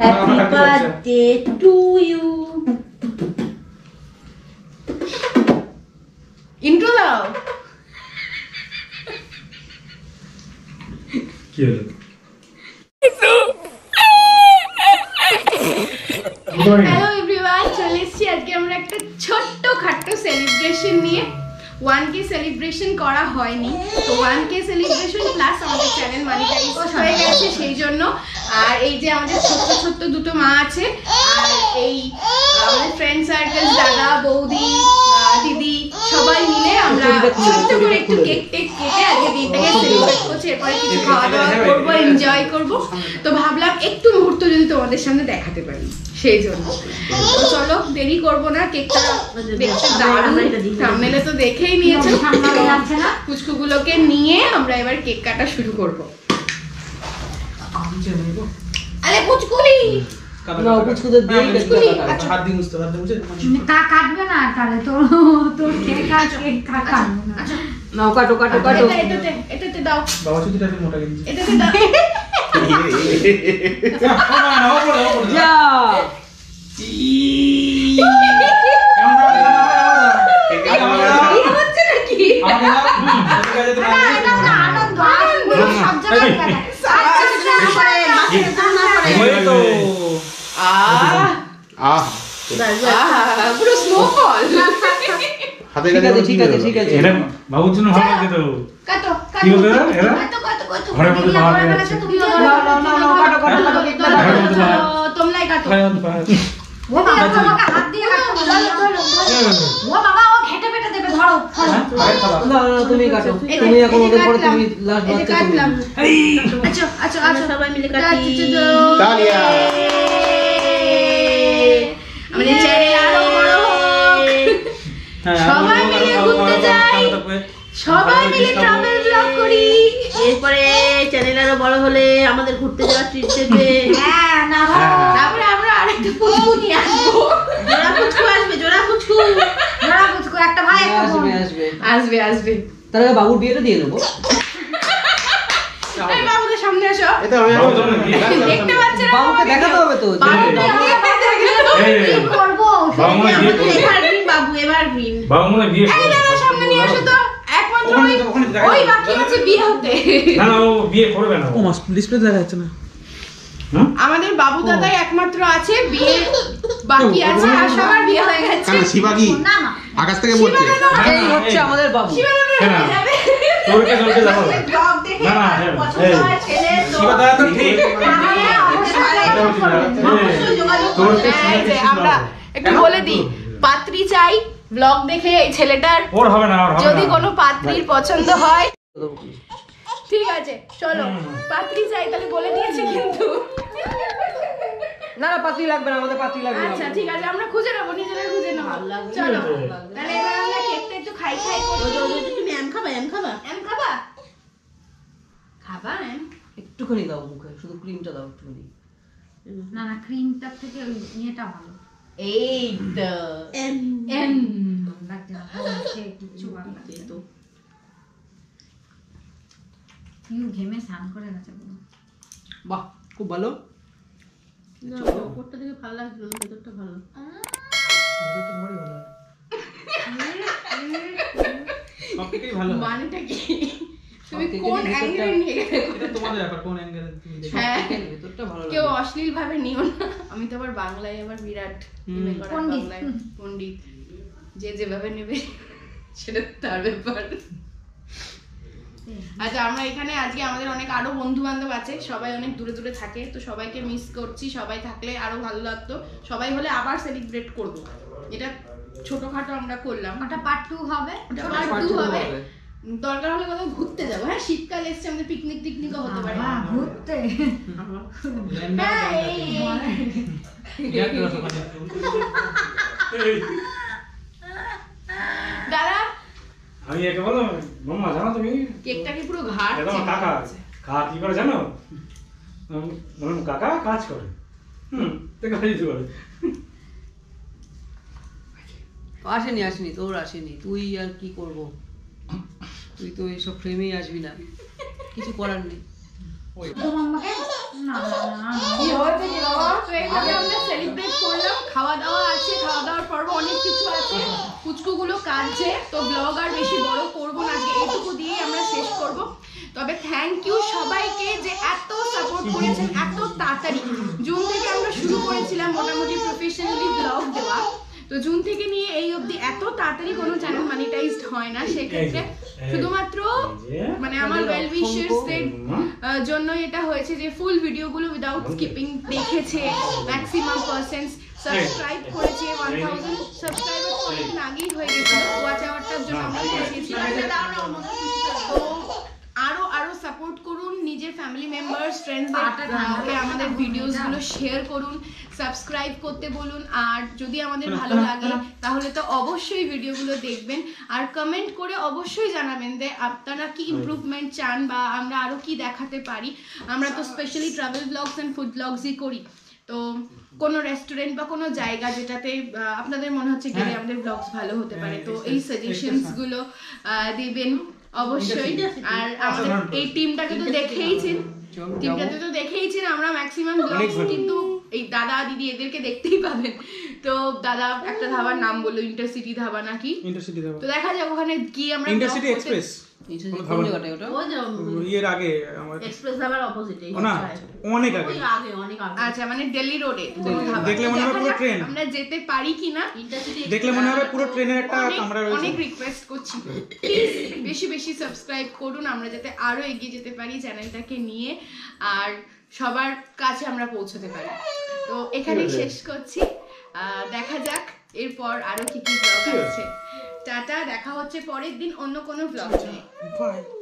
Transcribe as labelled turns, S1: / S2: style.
S1: Happy birthday to you.
S2: Intro দাও।
S3: কি হলো?
S2: হ্যালো এভরিওয়ান, চলে এসেছি আজকে আমরা একটা ছোট্ট খাট্ট সেলিব্রেশন নিয়ে। 1K সেলিব্রেশন করা হয়নি, তো 1K সেলিব্রেশন প্লাস আমাদের চ্যানেল মনিটাইজ হয়ে গেছে সেই জন্য। আর এই যে আমাদের ছোট্ট ছোট্ট দুটো মা আছে, আর এই আমাদের ফ্রেন্ড সার্কেল, দাদা বৌদি দিদি সবাই মিলে আমরা ছোট্ট করে একটু কেক টেক কেটে আজকে দিনটাকে সেলিব্রেট করছি। এরপরে কিছু খাওয়া দাওয়া করবো, এনজয় করবো। তো ভাবলাম একটু মুহূর্ত যদি তোমাদের সামনে দেখাতে পারি সেই জন্য। তো চলো দেরি করবো না, কেকটা দেখতে দারুণ, থাম্বনেলে তো দেখেই নিয়েছো। পুচকুগুলোকে নিয়ে আমরা এবার কেক কাটা শুরু করবো। আরে পুচকুলি
S1: না পুচকুদের দিয়ে
S3: আচ্ছা হাত দিয়ে মুছতে
S4: কাটবে না তাহলে তো তোর কেক কাটবে না।
S2: আচ্ছা
S1: নাও কাটো কাটো কাটো।
S2: এটাতে দাও
S3: বাবা চুটিটা একটু মোটা গেছে।
S2: এটাতে দাও।
S1: যা
S2: হচ্ছে নাকি?
S4: আনন্দ সব জায়গায়
S2: পুরো স্নোফল।
S1: ঠিক আছে ঠিক আছে।
S3: এটা বাবুর জন্য ভালো লাগে তো।
S2: কাটো
S3: কি হলো এরা?
S2: কাটো
S3: ঘরের মধ্যে বাবা আছে।
S1: কাটো কাটো কাটো।
S2: তোমলাই কাটো।
S4: ও বাবা আমাকে হাত দিয়ে কাটতে বলো। ও বাবা ও ঘেটে পেটে দেবে, ধরো ধরো।
S1: না না তুমি কাটো, তুমি এখন ওদের পরে তুমি লাস্ট বাচ্চা তুমি।
S2: আচ্ছা আচ্ছা আচ্ছা সবাই মিলে কাটি।
S3: তালিয়া।
S2: আমাদের চ্যানেল আরো বড় হোক, সবাই মিলে ঘুরতে যাই, সবাই মিলে ট্রাভেল ব্লগ করি।
S5: এরপরে চ্যানেল আরো বড় হলে আমাদের ঘুরতে যাওয়ার ট্রিট দেবে।
S4: হ্যাঁ না
S2: তারপরে আমরা আরেকটা পুচকু নিয়ে আসবো।
S5: জোড়া পুচকু আসবে, জোড়া পুচকু।
S4: ধরা বুঝকো একটা ভাই একটা বোন।
S1: আসবে আসবে।
S2: আসবে আসবে।
S1: তার আগে বাবুর বিয়েটা দিয়ে নেবো।
S2: এই বাবুদের সামনে আসো।
S3: এটা আমি
S2: দেখতে পাচ্ছেন না?
S1: বাবুকে দেখাতে হবে তো।
S4: কি করবো?
S3: বাবা মনে বিয়ে করবে।
S5: এভারগ্রিন বাবু, এভারগ্রিন।
S3: বাবা মনে বিয়ে
S2: এই
S3: করবে।
S2: দাদা সামনে নিয়ে আসো তো। একমাত্র ওই বাকি আছে বিয়ে হতে।
S3: না না ও বিয়ে করবে না।
S1: ও মাস ডিসপ্লে দেখা যাচ্ছে না।
S2: আমাদের বাবু দাদাই একমাত্র আছে, বিয়ে বাকি আছে, আর সবার বিয়ে হয়ে গেছে।
S6: কেন শিবা কি
S4: না না
S6: আকাশ থেকে পড়ছে?
S1: এই হচ্ছে আমাদের বাবু।
S2: শিবা দাদা
S3: কেন?
S2: হয়ে যাবে।
S3: তোরকে তোরকে যাবো।
S5: ব্লগ দেখে
S3: না, না,
S5: পছন্দ হয় ছেলে তো
S3: শিবা দাদা তো ঠিক।
S5: অবশ্যই যোগাযোগ
S3: তোরকে
S2: এই যে আমরা একটু বলে দিই, পাত্রী চাই ব্লগ দেখে এই ছেলেটার
S3: ওর হবে না, ওর হবে না।
S2: যদি কোনো পাত্রীর পছন্দ হয় ঠিক আছে, চলো পাত্রী চাই তাহলে বলে দিয়েছি কিন্তু।
S1: না না পাত্রী লাগবে না, আমাদের পাত্রী লাগবে না।
S2: আচ্ছা ঠিক আছে, আমরা খুঁজে নেবো, নিজেরা খুঁজে নেবো। চলো তাহলে এবার আমরা কেকটা একটু খাই করি।
S5: তুমি এম খাবা, এম খাবা?
S2: এম খাবা? খাবা এম?
S1: একটুখানি দাও মুখে, শুধু ক্রিমটা দাও একটুখানি।
S4: না না ক্রিমটার থেকে ওই ইয়েটা ভালো।
S2: এই তো
S5: এম
S4: এম লাগছে না, সে কিছু ভালো লাগছে তো। ইউ ঘেমে স্নান করে গেছে পুরো।
S1: বাহ খুব ভালো।
S5: না উপরটা থেকে ভালো লাগছিল, ভেতরটা ভালো।
S3: সবথেকেই ভালো।
S2: মানেটা কি? তুমি
S1: সবথেকে
S2: কোন
S1: ভিতরটা-
S2: অ্যাঙ্গেলে নিয়ে গেলে?
S3: এটা তোমাদের ব্যাপার, কোন অ্যাঙ্গেলে তুমি দেখো।
S2: হ্যাঁ,
S1: ভেতরটা ভালো
S2: কেউ
S1: লাগে।
S2: অশ্লীল ভাবে নিও না। আমি তো আবার বাংলায় আবার বিরাট নেমে করা,
S4: পণ্ডিত।
S2: বাংলায় পণ্ডিত। যে যেভাবে নেবে সেটা তার ব্যাপার। আচ্ছা আমরা এখানে আজকে আমাদের অনেক আরো বন্ধু বান্ধব আছে, সবাই অনেক দূরে দূরে থাকে, তো সবাইকে মিস করছি। সবাই থাকলে আরো ভালো লাগতো, সবাই হলে আবার সেলিব্রেট করব। এটা ছোটখাটো আমরা করলাম,
S4: ওটা পার্ট 2 হবে।
S2: ওটা part 2 হবে। দরকার হলে কোথাও ঘুরতে যাবো। হ্যাঁ শীতকাল এসছে, আমাদের পিকনিক টিকনিকও হতে পারে।
S4: বাবা ঘুরতে
S2: হ্যাঁ, এই দাদা
S3: আমি একে বলো মাম্মা জানো তুমি
S2: কেকটা কি পুরো ঘাট?
S3: এটা আমার কাকা আছে। কাকা কি করে জানো? বললাম কাকা কাজ করে। তো কাজ করে।
S1: আসেনি আসেনি, তোর আসেনি, তুই আর কি করব, তুই তো এইসব ফ্রেমেই আসবি না, কিছু করার নেই।
S4: তো মাম্মাকে না না না
S2: কি হয়েছে কি বাবা? তো এইভাবে আমরা সেলিব্রেট করলাম। খাওয়া দাওয়া আছে, খাওয়া দাওয়ার পর্ব অনেক কিছু আছে, পুচকুগুলো কাঁদছে, তো ব্লগ আর বেশি বড় করব না, আজকে এইটুকু দিয়ে আমরা শেষ করব। তবে থ্যাংক ইউ সবাইকে যে এত সাপোর্ট করেছেন এত তাড়াতাড়ি। জুন থেকে আমরা শুরু করেছিলাম মোটামুটি প্রফেশনালি ব্লগ দেওয়া, তো জুন থেকে নিয়ে এই অবধি এত তাড়াতাড়ি কোনো চ্যানেল মনিটাইজড হয় না। সেক্ষেত্রে শুধুমাত্র মানে আমার ওয়েল উইশার্সদের জন্য এটা হয়েছে যে ফুল ভিডিওগুলো উইদাউট স্কিপিং দেখেছে, ম্যাক্সিমাম পার্সেন্টস সাবস্ক্রাইব করেছে। 1000 সাবস্ক্রাইবার অনেকদিন আগেই হয়ে গেছে, ওয়াচ আওয়ারটার জন্য আমরা বসিয়েছিলাম। তো আরো সাপোর্ট করুন, নিজের ফ্যামিলি মেম্বার্স ফ্রেন্ডসদেরকে আমাদের ভিডিওসগুলো শেয়ার করুন, সাবস্ক্রাইব করতে বলুন। আর যদি আমাদের ভালো লাগে তাহলে তো অবশ্যই ভিডিওগুলো দেখবেন, আর কমেন্ট করে অবশ্যই জানাবেন যে আপনারা কি ইমপ্রুভমেন্ট চান বা আমরা আরো কি দেখাতে পারি। আমরা তো specially travel blogs and food ব্লগসই করি, তো কোনো রেস্টুরেন্ট বা কোনো জায়গা যেটাতে আপনাদের মনে হচ্ছে গেলে আমাদের ব্লগস ভালো হতে পারে, তো এই সাজেশনস গুলো দিবেন অবশ্যই। আর আমাদের এই টিমটাকে তো দেখেইছেন, আমরা ম্যাক্সিমাম ব্লগস কিন্তু এই দাদা দিদি এদেরকে দেখতেই পাবেন। তো দাদা একটা ধাবার নাম বললো, ইন্টারসিটি ধাবা নাকি, তো দেখা যাক ওখানে কি আমরা
S6: ইন্টারসিটি এক্সপ্রেস এর আগে
S5: এক্সপ্রেস ধাবার অপোজিটে
S6: না, অনেক আগে
S2: আচ্ছা মানে দিল্লি রোডে
S6: দেখলে মনে হবে পুরো ট্রেন,
S2: আমরা যেতে পারি কিনা
S6: দেখলে মনে হবে পুরো ট্রেনের একটা কামরা রয়েছে।
S2: অনেক রিকোয়েস্ট করছি প্লিজ বেশি বেশি সাবস্ক্রাইব করুন, আমরা যাতে আরো এগিয়ে যেতে পারি চ্যানেলটাকে নিয়ে, আর সবার কাছে আমরা পৌঁছতে পারি। তো এখানেই শেষ করছি, দেখা যাক এরপর আরো কি কি ব্লগ আছে। টাটা, দেখা হচ্ছে পরের দিন অন্য কোনো ব্লগ নিয়ে।
S6: বাই।